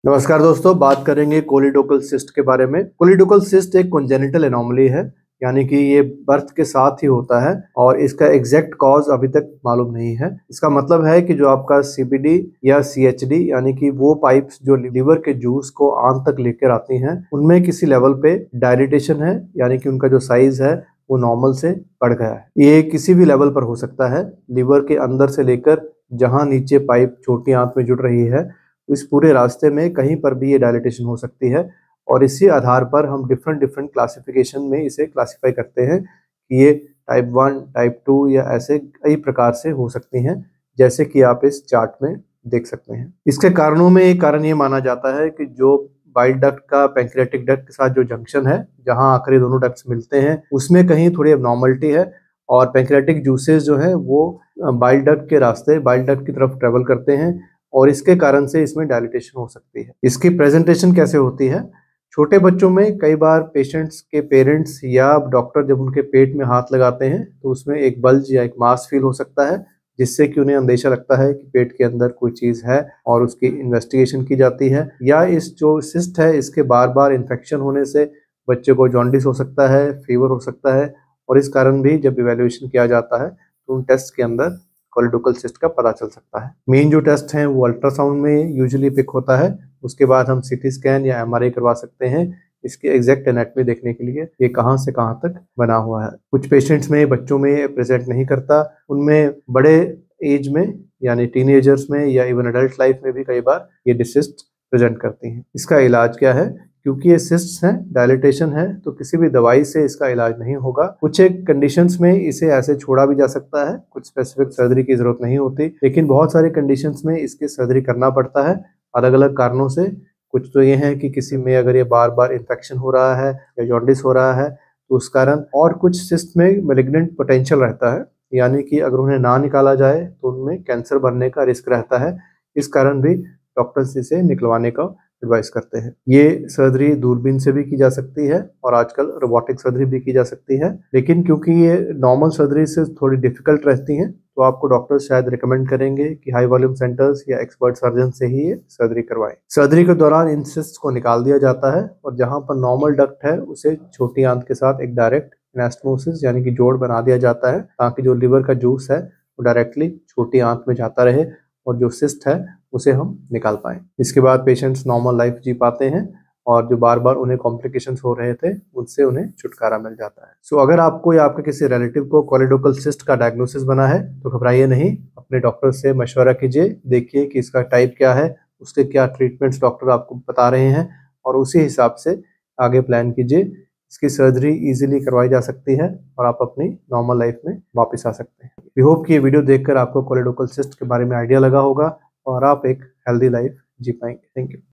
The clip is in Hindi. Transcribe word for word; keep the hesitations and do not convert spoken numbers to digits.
नमस्कार दोस्तों, बात करेंगे कोलिडोकल सिस्ट के बारे में। कोलिडोकल सिस्ट एक कॉन्जेनिटल एनोमली है, यानी कि ये बर्थ के साथ ही होता है और इसका एग्जैक्ट कॉज अभी तक मालूम नहीं है। इसका मतलब है कि जो आपका सीबीडी या सीएचडी यानी कि वो पाइप्स जो लीवर के जूस को आंत तक लेकर आती हैं, उनमें किसी लेवल पे डायलिटेशन है, यानी कि उनका जो साइज है वो नॉर्मल से बढ़ गया है। ये किसी भी लेवल पर हो सकता है, लीवर के अंदर से लेकर जहां नीचे पाइप छोटी आंत में जुड़ रही है, इस पूरे रास्ते में कहीं पर भी ये डायलिटेशन हो सकती है। और इसी आधार पर हम डिफरेंट डिफरेंट क्लासिफिकेशन में इसे क्लासिफाई करते हैं कि ये टाइप वन, टाइप टू या ऐसे कई प्रकार से हो सकती हैं, जैसे कि आप इस चार्ट में देख सकते हैं। इसके कारणों में एक कारण ये माना जाता है कि जो बाइल डक्ट का पैंक्रियाटिक डक्ट के साथ जो जंक्शन है, जहां आखिरी दोनों डक्ट्स मिलते हैं, उसमें कहीं थोड़ी एबनॉर्मलिटी है और पैंक्रियाटिक जूसेस जो है वो बाइल डक्ट के रास्ते बाइल डक्ट की तरफ ट्रेवल करते हैं और इसके कारण से इसमें डायलिटेशन हो सकती है। इसकी प्रेजेंटेशन कैसे होती है? छोटे बच्चों में कई बार पेशेंट्स के पेरेंट्स या डॉक्टर जब उनके पेट में हाथ लगाते हैं तो उसमें एक बल्ज या एक मास फील हो सकता है, जिससे कि उन्हें अंदेशा लगता है कि पेट के अंदर कोई चीज़ है और उसकी इन्वेस्टिगेशन की जाती है। या इस जो सिस्ट है इसके बार बार इन्फेक्शन होने से बच्चे को जॉन्डिस हो सकता है, फीवर हो सकता है और इस कारण भी जब इवैल्यूएशन किया जाता है तो उन टेस्ट के अंदर कोलिडोकल सिस्ट का पता चल सकता है। मेन जो टेस्ट हैं वो अल्ट्रासाउंड में यूजुअली पिक होता है, उसके बाद हम सीटी स्कैन या एमआरआई करवा सकते हैं इसके एग्जैक्ट एनाटॉमी देखने के लिए ये कहां से कहां तक बना हुआ है। कुछ पेशेंट्स में, बच्चों में प्रेजेंट नहीं करता, उनमें बड़े एज में यानी टीनेजर्स में या इवन एडल्ट लाइफ में भी कई बार ये डिसिस्ट प्रेजेंट करती हैं। इसका इलाज क्या है? क्योंकि ये सिस्ट्स हैं, डायलिटेशन है, तो किसी भी दवाई से इसका इलाज नहीं होगा। कुछ एक कंडीशंस में इसे ऐसे छोड़ा भी जा सकता है, कुछ स्पेसिफिक सर्जरी की जरूरत नहीं होती, लेकिन बहुत सारे कंडीशंस में इसकी सर्जरी करना पड़ता है अलग अलग कारणों से। कुछ तो ये है कि किसी में अगर ये बार बार इन्फेक्शन हो रहा है या जॉन्डिस हो रहा है तो उस कारण, और कुछ सिस्ट में मैलिग्नेंट पोटेंशियल रहता है, यानी कि अगर उन्हें ना निकाला जाए तो उनमें कैंसर बनने का रिस्क रहता है। इस कारण भी डॉक्टर्स इसे निकलवाने का एडवाइस करते हैं। ये सर्जरी दूरबीन से भी की जा सकती है और आजकल रोबोटिक सर्जरी भी की जा सकती है, लेकिन क्योंकि ये नॉर्मल सर्जरी से थोड़ी डिफिकल्ट रहती हैं तो आपको डॉक्टर शायद रिकमेंड करेंगे कि हाई वॉल्यूम सेंटर्स या एक्सपर्ट सर्जन से ही ये सर्जरी करवाएं। सर्जरी के दौरान इन सिस्ट्स को निकाल दिया जाता है और जहां पर नॉर्मल डक्ट है उसे छोटी आंत के साथ एक डायरेक्ट एनास्टोमोसिस यानी कि जोड़ बना दिया जाता है, ताकि जो लिवर का जूस है वो डायरेक्टली छोटी आंत में जाता रहे और जो सिस्ट है उसे हम निकाल पाएं। इसके बाद पेशेंट्स नॉर्मल लाइफ जी पाते हैं और जो बार बार उन्हें कॉम्प्लिकेशंस हो रहे थे उनसे उन्हें छुटकारा मिल जाता है। सो so, अगर आपको या आपके किसी रिलेटिव को कोलिडोकल सिस्ट का डायग्नोसिस बना है तो घबराइए नहीं, अपने डॉक्टर से मशवरा कीजिए, देखिए कि इसका टाइप क्या है, उसके क्या ट्रीटमेंट्स डॉक्टर आपको बता रहे हैं और उसी हिसाब से आगे प्लान कीजिए। इसकी सर्जरी इजीली करवाई जा सकती है और आप अपनी नॉर्मल लाइफ में वापस आ सकते हैं। वी होप कि ये वीडियो देखकर आपको कोलिडोकल सिस्ट के बारे में आइडिया लगा होगा और आप एक हेल्दी लाइफ जी पाएंगे। Thank you.